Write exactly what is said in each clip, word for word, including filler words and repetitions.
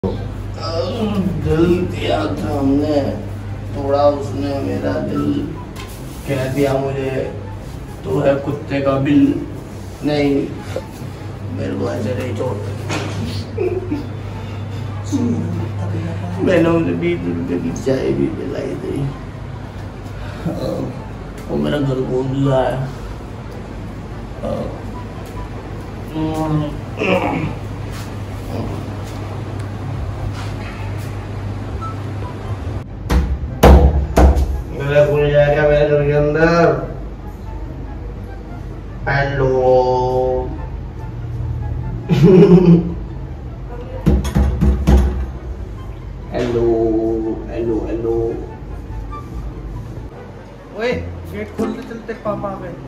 दिल दिया था हमने, थोड़ा उसने मेरा दिल, कह दिया मुझे तू है कुत्ते का बिल। नहीं, मेरे को ऐसे नहीं छोड़ते। मैंने उसे बीस रुपए की चाय भी पिलाई थी। वो मेरा घर घूम रहा है। मेरा खुल जाएगा मेरे घर के अंदर। Hello hello hello hello. ओए गेट खोलते चलते पापा आ गए।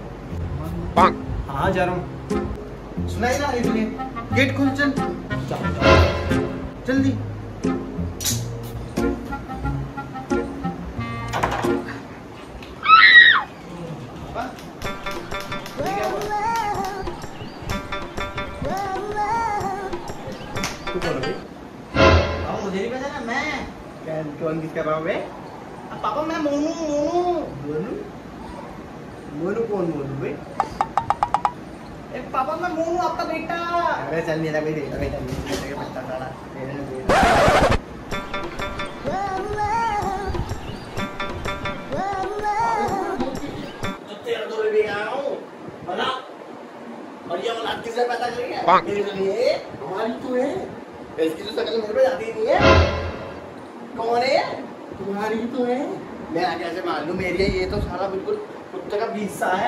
हाँ जा रहा हूँ। सुनाई ना इसलिए गेट खोल चल जल्दी। मुझे नहीं पता ना मैं कौन किसका बाप है। पापा मैं मोनू मोनू मोनू मोनू कौन मोनू भाई? ए पापा मैं मोनू आपका बेटा। अरे चल मेरा भी बेटा बेटा बेटा का बच्चा सारा मेरा बेटा। तेरा तो बेबी आओ बना और ये औलाद किसने पैदा करी है? मेरे लिए हमारी तो है। इसकी तो शक्ल मेरे पे जाती नहीं है। कौन है? तुम्हारी तो है। मैं कैसे मालूम मेरी है? ये तो सारा बिल्कुल कुत्ते का बीसा है।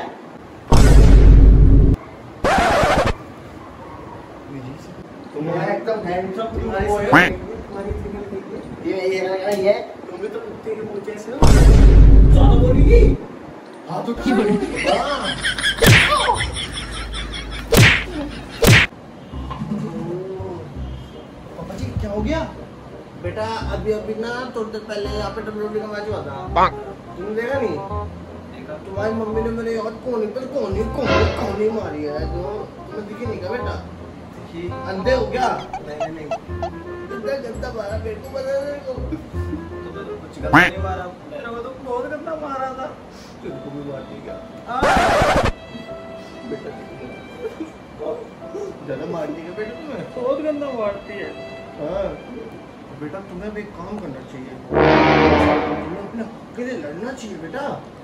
तुम्हारा एकदम हैंडसम तुम्हारी शक्ल देखिए। ये ये लग रही है तुम भी तो कुत्ते के पूंछ से हो। ज्यादा बोलेगी? हाँ तो ठीक है। पापा जी क्या हो गया? बेटा अभी अभी ना थोड़ी देर पहले यहाँ पे डब्ल्यूडी का मैच हुआ था। तुमने देखा नहीं? तुम्हारी मम्मी ने मेरे याद कोने पर कोने कोने कोने मारी है जो तुम्हें दिखी नहीं क्या बेटा? अंधे हो क्या? नहीं नहीं गंदा गंदा मारा मेरे को पता नहीं को। तुम्हें तो कुछ गंदा नहीं मारा, मेरे को तो बहुत गंदा मारा था। तुमको भी मारती क्या? बेटा ज़्यादा मारती क्या बेटा? तुम्हें बहुत गंदा मारती है। हाँ बेटा तुम्हें भी काम करना चाहिए। तुम्हें अपने हक के लिए लड़ना चाहिए बेटा।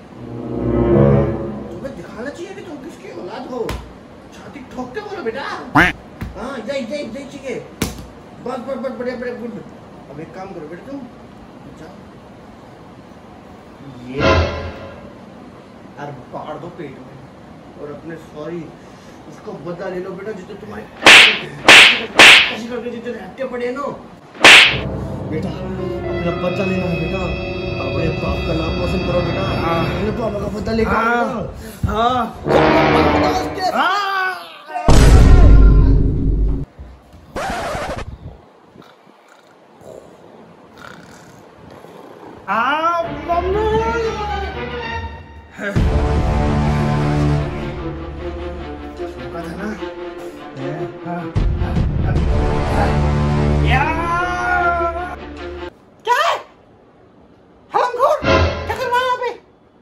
तुम्हें दिखाना चाहिए कि तुम किसकी औलाद हो। छाती ठोक के बोलो बेटा। हाँ यही यही यही चाहिए। बस बस बस बढ़िया बढ़िया गुड। अब एक काम करो बेटा तुम जाओ ये और पाड़ दो पेट में और अपने सॉरी उसको बदला ले लो बेटा। जितने तुम्हारे ऐसे करके जितने हत्या पड़े ना बेटा अपना बदला लेना है बेटा। अपने बाप का नाम रोशन करो बेटा। अपने पापा का बदला लेकर आओ। हाँ हाँ हाँ मम्मी था ना। हाँ क्या है? हरामखोर क्या कर रहा है यहाँ पे?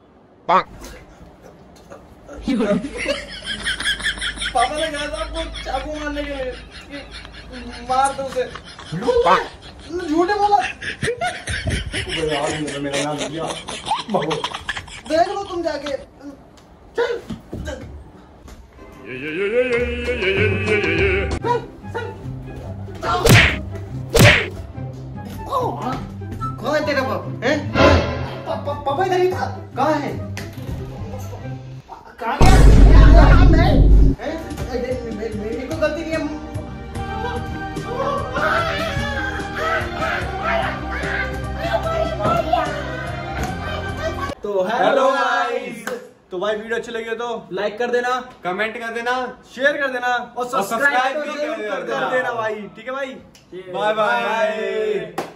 पापा ने कहा था आपको चाकू मारने के लिए, मार दो उसे। झूठे बोला। मेरा नाम दिया देख लो तुम जाके। चल कौन है तेरा बाप? पापा इधर ही था। कहाँ है? कहाँ गया? मैं मेरी कोई गलती नहीं है। तो हेलो गाइस, तो भाई वीडियो अच्छी लगी हो तो लाइक कर देना, कमेंट कर देना, शेयर कर देना और सब्सक्राइब भी कर देना भाई। ठीक है भाई, बाय बाय।